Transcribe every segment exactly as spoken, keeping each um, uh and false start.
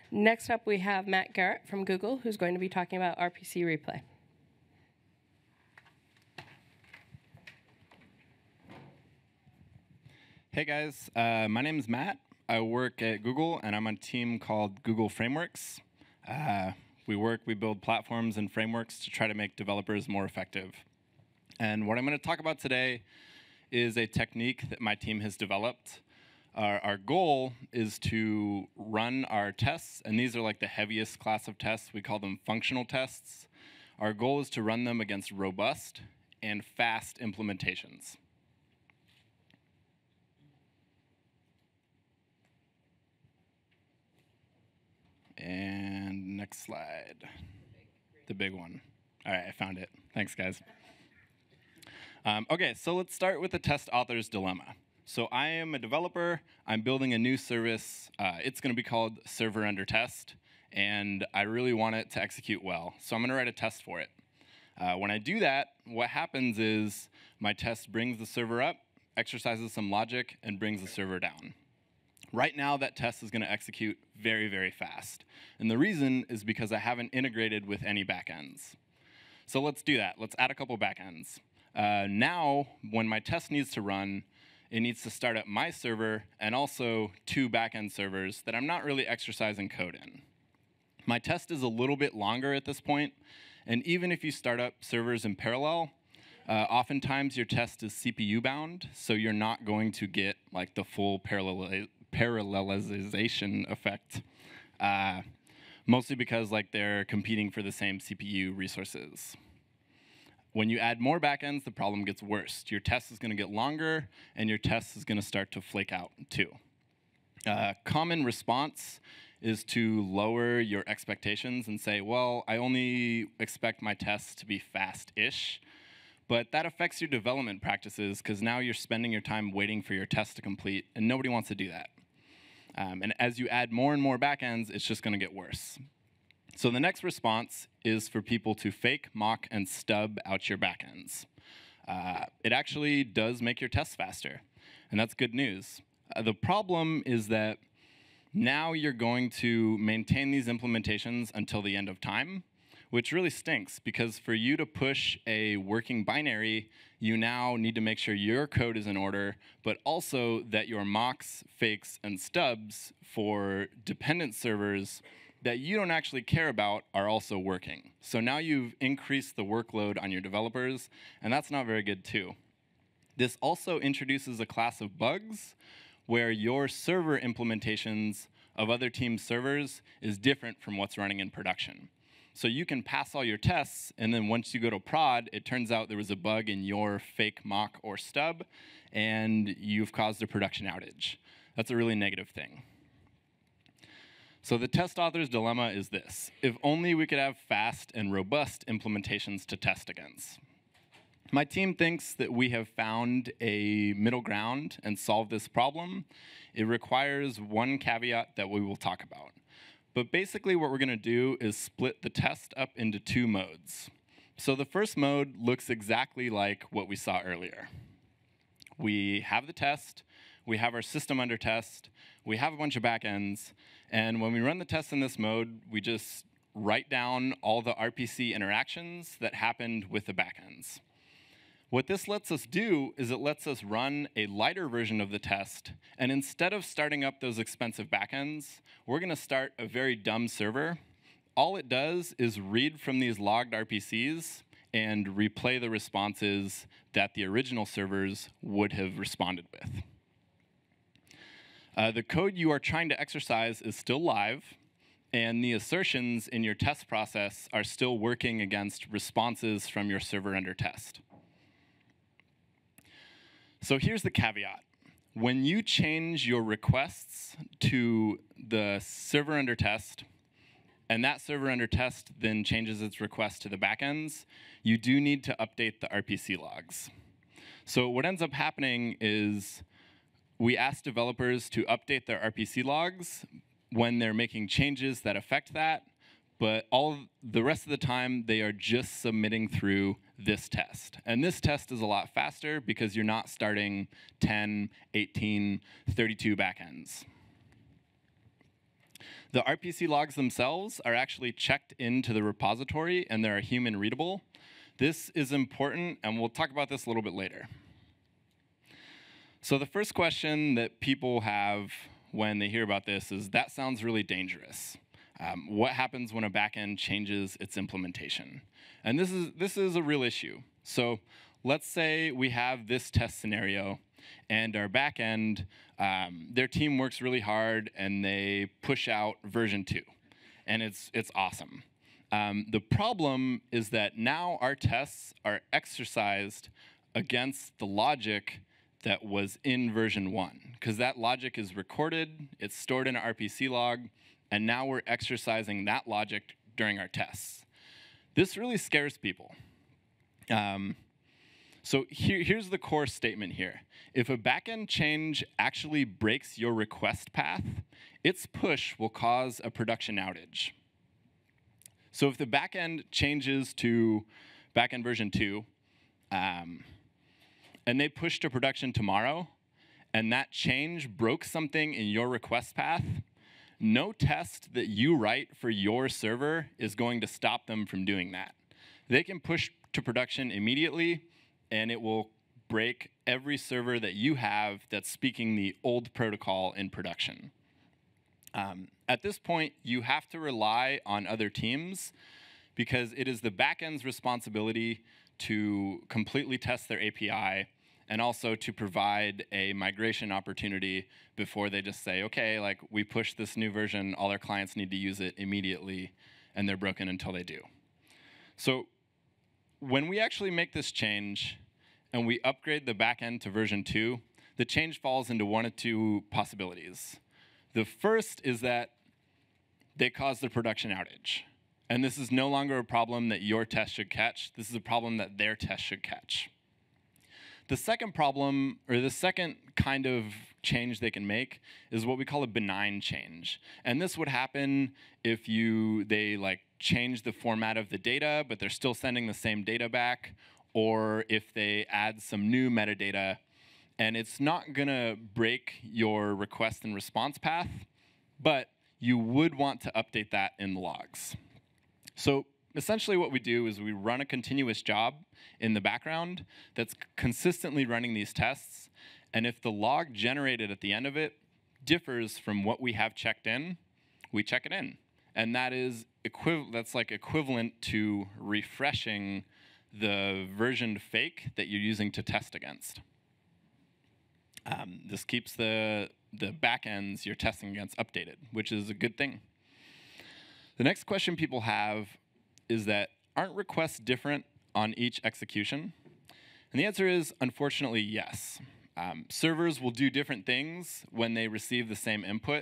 Next up, we have Matt Garrett from Google, who's going to be talking about RpcReplay. Hey guys, uh, my name is Matt. I work at Google, and I'm on a team called Google Frameworks. Uh, we work, we build platforms and frameworks to try to make developers more effective. And what I'm going to talk about today is a technique that my team has developed. Our, our goal is to run our tests, and these are like the heaviest class of tests. We call them functional tests. Our goal is to run them against robust and fast implementations. And next slide. The big one. All right, I found it. Thanks, guys. Um, OK, so let's start with the test author's dilemma. So I am a developer. I'm building a new service. Uh, it's going to be called Server Under Test. And I really want it to execute well. So I'm going to write a test for it. Uh, when I do that, what happens is my test brings the server up, exercises some logic, and brings the server down. Right now, that test is going to execute very, very fast. And the reason is because I haven't integrated with any backends. So let's do that. Let's add a couple backends. Uh, now, when my test needs to run, it needs to start up my server and also two backend servers that I'm not really exercising code in. My test is a little bit longer at this point. And even if you start up servers in parallel, uh, oftentimes your test is C P U bound. So you're not going to get like the full parallel parallelization effect, uh, mostly because like they're competing for the same C P U resources. When you add more backends, the problem gets worse. Your test is going to get longer, and your test is going to start to flake out too. Uh, common response is to lower your expectations and say, well, I only expect my tests to be fast-ish. But that affects your development practices, because now you're spending your time waiting for your test to complete, and nobody wants to do that. Um, and as you add more and more backends, it's just going to get worse. So the next response is for people to fake, mock, and stub out your backends. Uh, it actually does make your tests faster, and that's good news. Uh, the problem is that now you're going to maintain these implementations until the end of time, which really stinks, because for you to push a working binary, you now need to make sure your code is in order, but also that your mocks, fakes, and stubs for dependent servers that you don't actually care about are also working. So now you've increased the workload on your developers, and that's not very good too. This also introduces a class of bugs where your server implementations of other teams' servers is different from what's running in production. So you can pass all your tests, and then once you go to prod, it turns out there was a bug in your fake mock or stub, and you've caused a production outage. That's a really negative thing. So the test author's dilemma is this: if only we could have fast and robust implementations to test against. My team thinks that we have found a middle ground and solved this problem. It requires one caveat that we will talk about. But basically what we're going to do is split the test up into two modes. So the first mode looks exactly like what we saw earlier. We have the test, we have our system under test, we have a bunch of backends, and when we run the test in this mode, we just write down all the R P C interactions that happened with the backends. What this lets us do is it lets us run a lighter version of the test, and instead of starting up those expensive backends, we're going to start a very dumb server. All it does is read from these logged R P Cs and replay the responses that the original servers would have responded with. Uh, the code you are trying to exercise is still live, and the assertions in your test process are still working against responses from your server under test. So here's the caveat. When you change your requests to the server under test, and that server under test then changes its request to the backends, you do need to update the R P C logs. So what ends up happening is we ask developers to update their R P C logs when they're making changes that affect that, but all the rest of the time, they are just submitting through this test. And this test is a lot faster because you're not starting ten, eighteen, thirty-two backends. The R P C logs themselves are actually checked into the repository, and they're human readable. This is important, and we'll talk about this a little bit later. So the first question that people have when they hear about this is, that sounds really dangerous. Um, what happens when a backend changes its implementation? And this is, this is a real issue. So let's say we have this test scenario, and our backend, um, their team works really hard, and they push out version two. And it's, it's awesome. Um, the problem is that now our tests are exercised against the logic that was in version one, because that logic is recorded, it's stored in an R P C log, and now we're exercising that logic during our tests. This really scares people. Um, so here, here's the core statement here. If a backend change actually breaks your request path, its push will cause a production outage. So if the backend changes to backend version two, um, and they push to production tomorrow, and that change broke something in your request path, no test that you write for your server is going to stop them from doing that. They can push to production immediately, and it will break every server that you have that's speaking the old protocol in production. Um, at this point, you have to rely on other teams, because it is the backend's responsibility to completely test their A P I, and also to provide a migration opportunity before they just say, okay, like, we push this new version, all our clients need to use it immediately, and they're broken until they do. So when we actually make this change, and we upgrade the backend to version two, the change falls into one of two possibilities. The first is that they cause the production outage. And this is no longer a problem that your test should catch. This is a problem that their test should catch. The second problem, or the second kind of change they can make, is what we call a benign change. And this would happen if you they like change the format of the data, but they're still sending the same data back, or if they add some new metadata. And it's not going to break your request and response path, but you would want to update that in the logs. So essentially what we do is we run a continuous job in the background that's consistently running these tests. And if the log generated at the end of it differs from what we have checked in, we check it in. And that is equiv- that's like equivalent to refreshing the versioned fake that you're using to test against. Um, this keeps the, the backends you're testing against updated, which is a good thing. The next question people have is that, aren't requests different on each execution? And the answer is, unfortunately, yes. Um, servers will do different things when they receive the same input.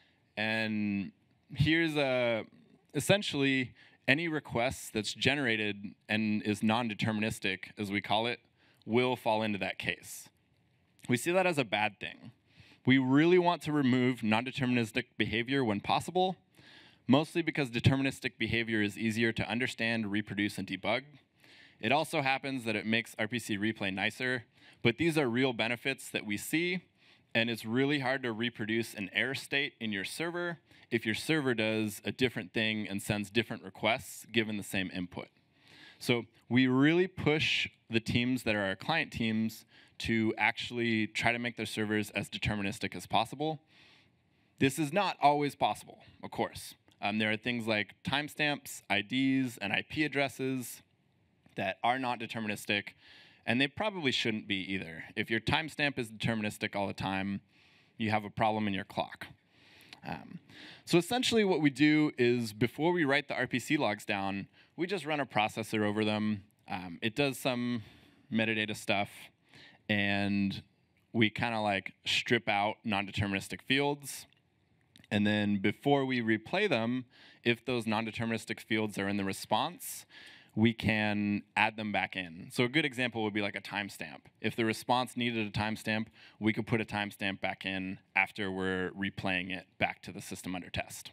And here's a, essentially, any request that's generated and is non-deterministic, as we call it, will fall into that case. We see that as a bad thing. We really want to remove non-deterministic behavior when possible, mostly because deterministic behavior is easier to understand, reproduce, and debug. It also happens that it makes RpcReplay nicer, but these are real benefits that we see, and it's really hard to reproduce an error state in your server if your server does a different thing and sends different requests given the same input. So we really push the teams that are our client teams to actually try to make their servers as deterministic as possible. This is not always possible, of course. Um, there are things like timestamps, I Ds, and I P addresses that are not deterministic, and they probably shouldn't be either. If your timestamp is deterministic all the time, you have a problem in your clock. Um, so essentially what we do is, before we write the R P C logs down, we just run a processor over them. Um, it does some metadata stuff, and we kind of like strip out non-deterministic fields. And then before we replay them, if those non-deterministic fields are in the response, we can add them back in. So a good example would be like a timestamp. If the response needed a timestamp, we could put a timestamp back in after we're replaying it back to the system under test.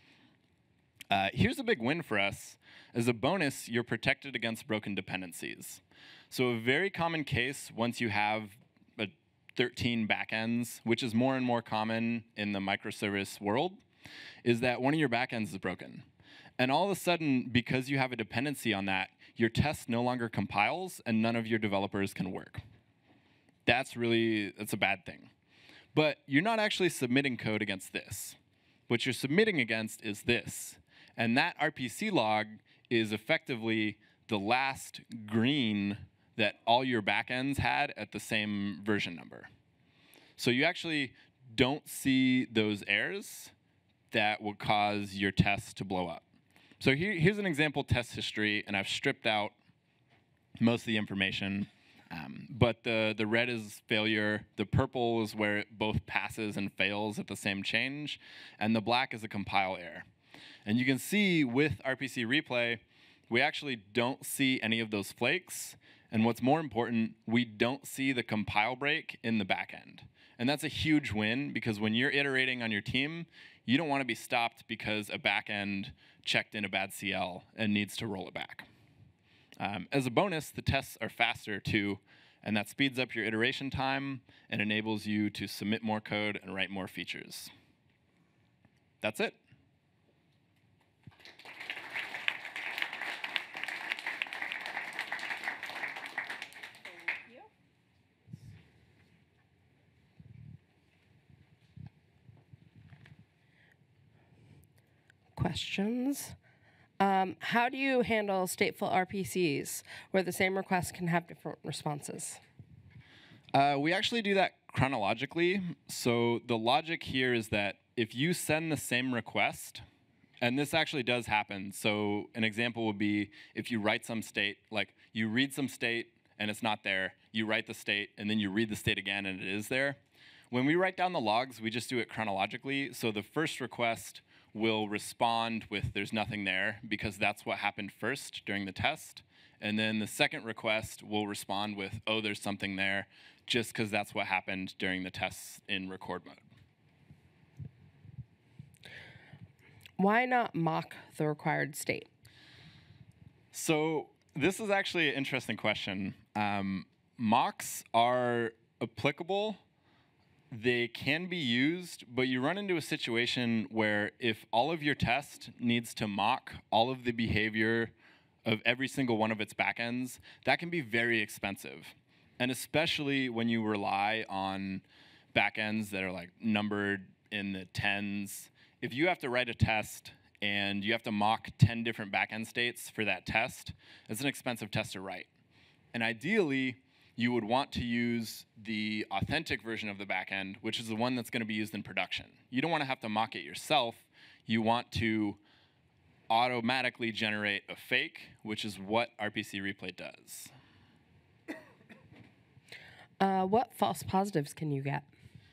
Uh, here's a big win for us. As a bonus, you're protected against broken dependencies. So a very common case, once you have a thirteen backends, which is more and more common in the microservice world, is that one of your backends is broken. And all of a sudden, because you have a dependency on that, your test no longer compiles and none of your developers can work. That's really, that's a bad thing. But you're not actually submitting code against this. What you're submitting against is this. And that R P C log is effectively the last green that all your backends had at the same version number. So you actually don't see those errors that will cause your test to blow up. So here, here's an example test history, and I've stripped out most of the information. Um, but the, the red is failure, the purple is where it both passes and fails at the same change, and the black is a compile error. And you can see with RpcReplay, we actually don't see any of those flakes, and what's more important, we don't see the compile break in the back end. And that's a huge win, because when you're iterating on your team, you don't want to be stopped because a back end checked in a bad C L and needs to roll it back. Um, as a bonus, the tests are faster too, and that speeds up your iteration time and enables you to submit more code and write more features. That's it. Questions? Um, how do you handle stateful R P Cs where the same request can have different responses? Uh, we actually do that chronologically. So the logic here is that if you send the same request, and this actually does happen. So an example would be if you write some state, like you read some state and it's not there, you write the state, and then you read the state again and it is there. When we write down the logs, we just do it chronologically. So the first request will respond with there's nothing there, because that's what happened first during the test. And then the second request will respond with, oh, there's something there, just because that's what happened during the tests in record mode. Why not mock the required state? So this is actually an interesting question. Um, mocks are applicable. They can be used, but you run into a situation where if all of your test needs to mock all of the behavior of every single one of its backends, that can be very expensive. And especially when you rely on backends that are like numbered in the tens. If you have to write a test and you have to mock ten different backend states for that test, it's an expensive test to write. And ideally, you would want to use the authentic version of the backend, which is the one that's going to be used in production. You don't want to have to mock it yourself. You want to automatically generate a fake, which is what RpcReplay does. Uh, what false positives can you get?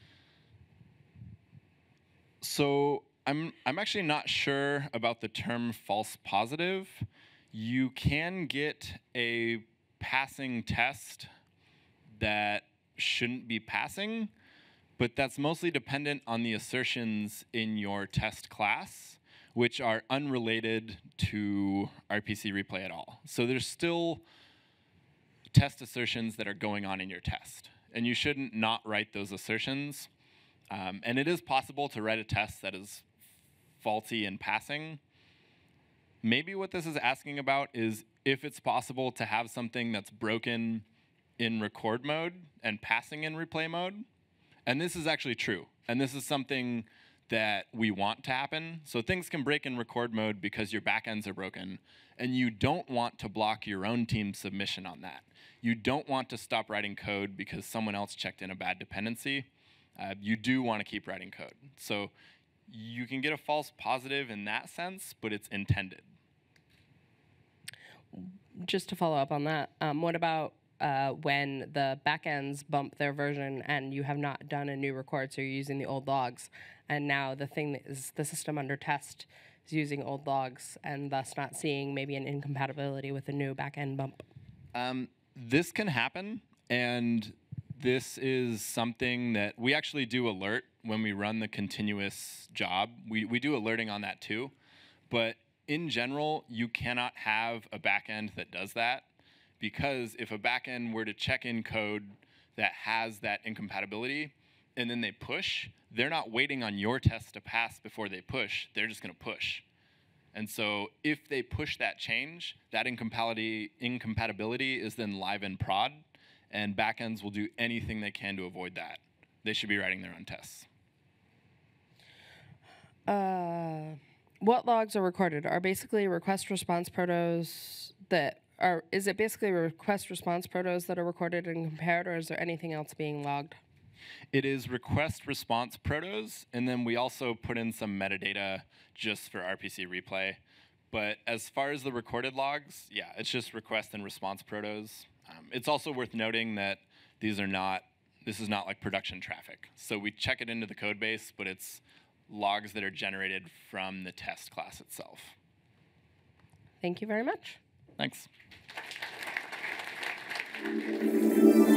So I'm, I'm actually not sure about the term false positive. You can get a passing test that shouldn't be passing, but that's mostly dependent on the assertions in your test class, which are unrelated to RpcReplay at all. So there's still test assertions that are going on in your test, and you shouldn't not write those assertions. Um, and it is possible to write a test that is faulty in passing. Maybe what this is asking about is if it's possible to have something that's broken in record mode and passing in replay mode. And this is actually true. And this is something that we want to happen. So things can break in record mode because your backends are broken, and you don't want to block your own team's submission on that. You don't want to stop writing code because someone else checked in a bad dependency. Uh, you do want to keep writing code. So you can get a false positive in that sense, but it's intended. Just to follow up on that, um, what about uh, when the backends bump their version and you have not done a new record, so you're using the old logs, and now the thing that is the system under test is using old logs and thus not seeing maybe an incompatibility with a new backend bump? Um, this can happen, and this is something that we actually do alert when we run the continuous job. We, we do alerting on that too, but in general, you cannot have a backend that does that, because if a backend were to check in code that has that incompatibility, and then they push, they're not waiting on your test to pass before they push. They're just going to push. And so if they push that change, that incompatibility, incompatibility is then live in prod, and backends will do anything they can to avoid that. They should be writing their own tests. Uh, what logs are recorded? Are basically request response protos that are, is it basically request response protos that are recorded and compared, or is there anything else being logged? It is request response protos, and then we also put in some metadata just for RpcReplay. But as far as the recorded logs, yeah, it's just request and response protos. Um, it's also worth noting that these are not, this is not like production traffic. So we check it into the code base, but it's logs that are generated from the test class itself. Thank you very much. Thanks.